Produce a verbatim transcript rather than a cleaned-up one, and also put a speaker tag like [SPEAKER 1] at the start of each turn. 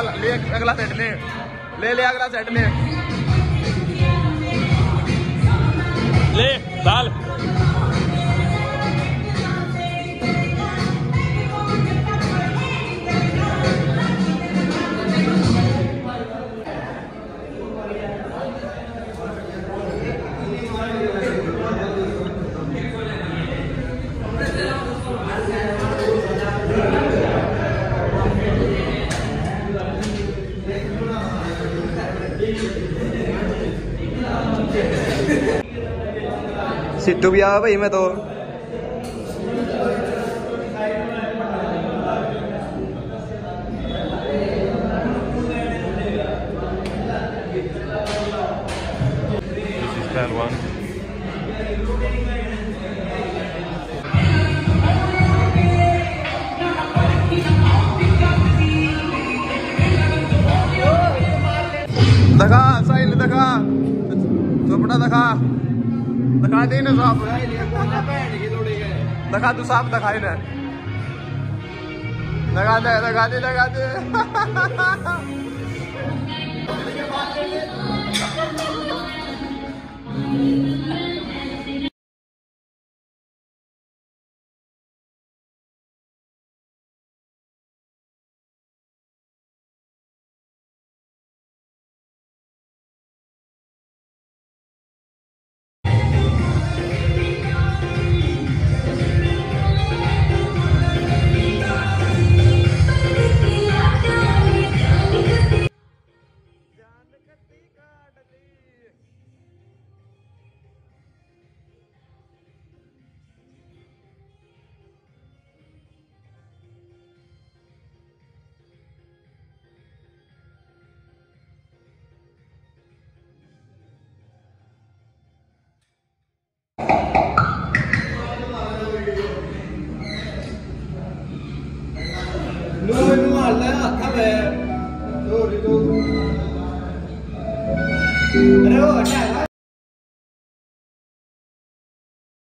[SPEAKER 1] ले अगला सेट ले ले ले अगला सेट ले ले डाल। सिट्टू भी आया भाई मैं तो दिखा साहिल दिखा चोपड़ा दिखा दिखा दे ना साहब दिखा तू साहब दिखाई ना लगा दे लगा दे लगा दे अरे वो